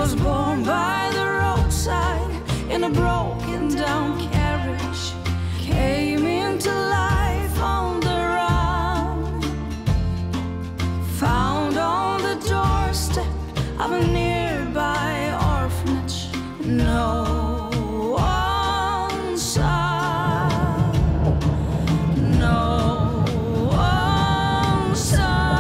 was born by the roadside in a broken down carriage, came into life on the run, found on the doorstep of a nearby orphanage. No one saw, no one saw.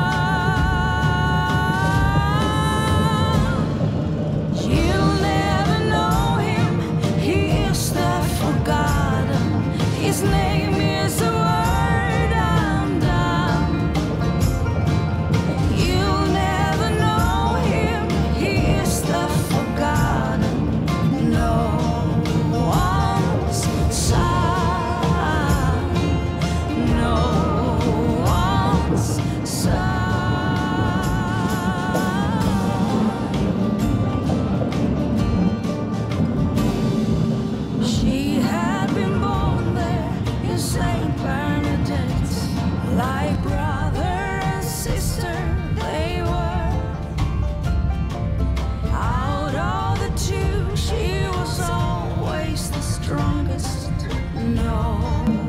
You'll never know him, he is the forgotten. His name is a word undone. You'll never know him, he is the forgotten. No one's son, no one's son. She had been born there in Saint Bernadette, like brother and sister they were. Out of the two, she was always the strongest. No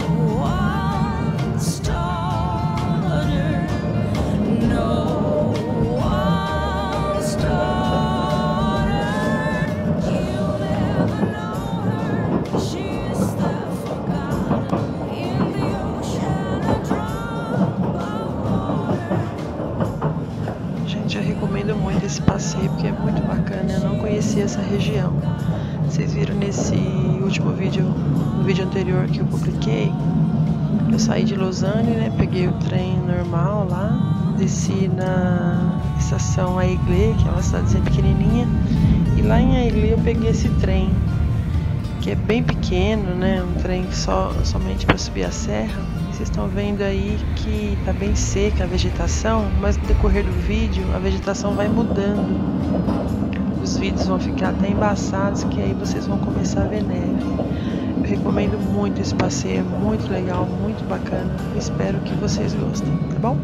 one's daughter, no one's daughter. You'll never know her, she is the forgotten in the ocean, a drop of water. Gente, eu recomendo muito esse passeio porque é muito bacana. Eu não conhecia essa região. Vocês viram nesse último vídeo, no vídeo anterior que eu publiquei, eu saí de Lausanne, né? Peguei o trem normal lá, desci na estação Aigle, que é uma cidadezinha pequenininha, e lá em Aigle eu peguei esse trem, que é bem pequeno, né? Um trem somente para subir a serra. Vocês estão vendo aí que tá bem seca a vegetação, mas no decorrer do vídeo a vegetação vai mudando. Os vídeos vão ficar até embaçados, que aí vocês vão começar a ver neve. Eu recomendo muito esse passeio, é muito legal, muito bacana. Espero que vocês gostem, tá bom?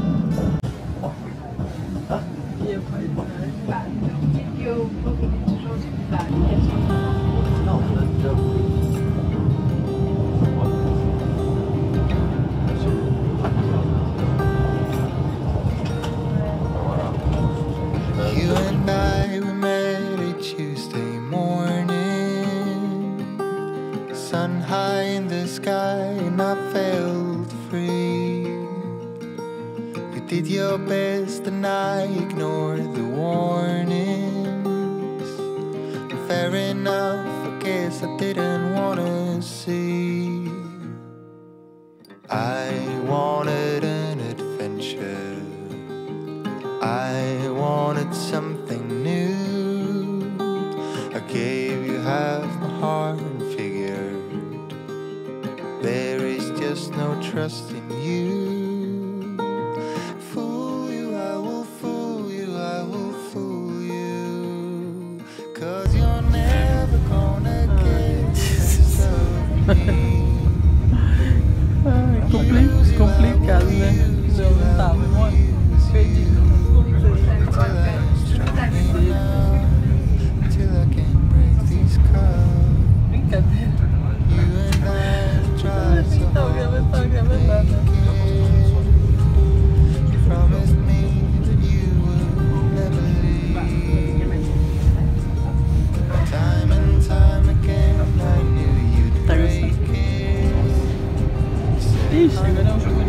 You and I, we met a Tuesday morning, sun high in the sky, and I felt free. You did your best and I ignored the warnings. Fair enough, I guess I didn't wanna see. I wanted an adventure, I wanted something new. I gave you half my heart and figured there is just no trust in you. Fool you, I will fool you, I will fool you, 'cause you're never gonna get this of me. Complicado, né? Eu não tava, perdido. Brincadeira. Nem tava gravando nada. Tá gostando? Ixi, agora é um jogo de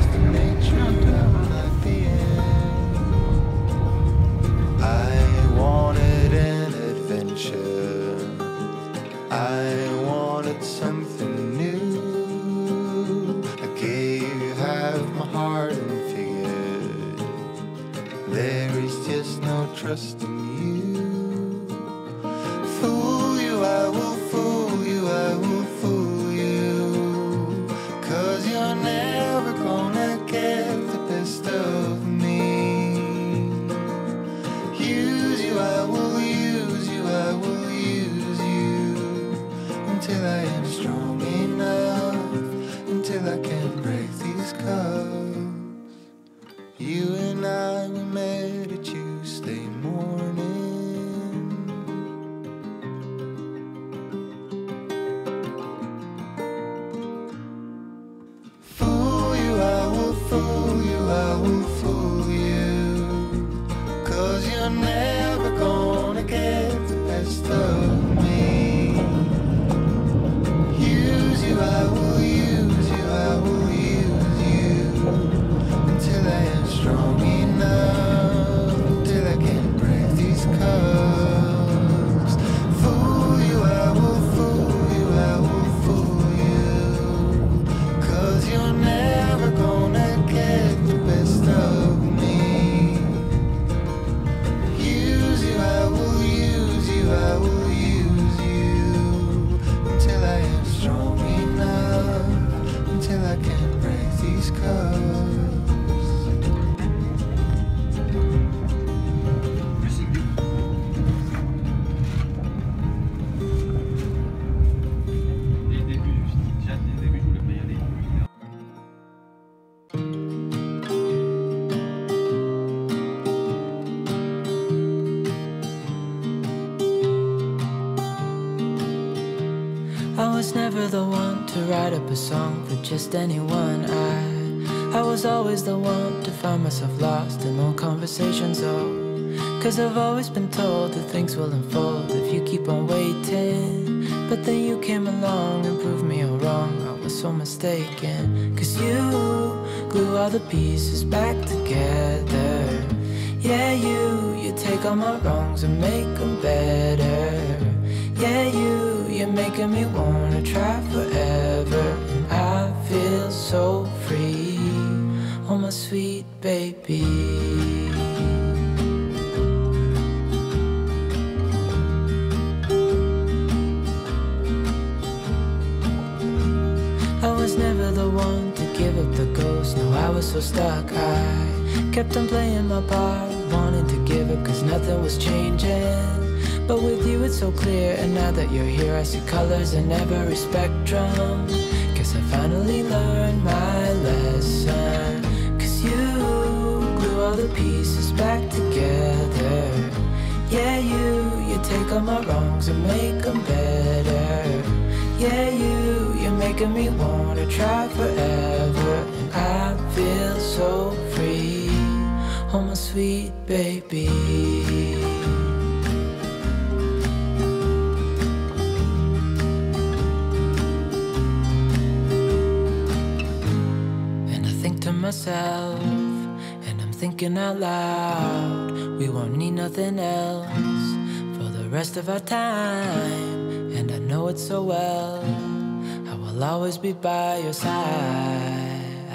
I wanted something new. I gave you half my heart and figured there is just no trust in you. Fool you, I will fool you, I will fool you, 'cause you're never gonna get the best of me. Use you, I will use you, I will use you, until I am strong enough, until I can break these cuffs. You and I, we met a Tuesday morning, I was never the one to write up a song for just anyone. I was always the one to find myself lost in old conversations. Oh, 'cause I've always been told that things will unfold if you keep on waiting. But then you came along and proved me all wrong. I was so mistaken. 'Cause you glue all the pieces back together. Yeah, you take all my wrongs and make them better. Yeah, you're making me wanna try forever. And I feel so free, oh my sweet baby. I was never the one to give up the ghost. No, I was so stuck. I kept on playing my part, wanting to give up 'cause nothing was changing. But with you it's so clear, and now that you're here I see colors in every spectrum. Guess I finally learned my lesson. 'Cause you glue all the pieces back together. Yeah, you take all my wrongs and make them better. Yeah, you're making me wanna try forever. And I feel so free, oh my sweet baby. And I think to myself, and I'm thinking out loud, we won't need nothing else for the rest of our time. And I know it so well, I will always be by your side.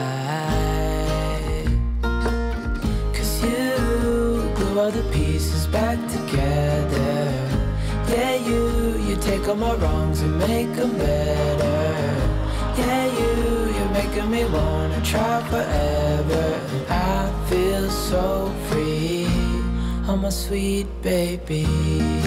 'Cause you glue all the pieces back together. Yeah, you take all my wrongs and make them better. Yeah, you're making me wanna try forever. And I feel so free, oh my sweet baby.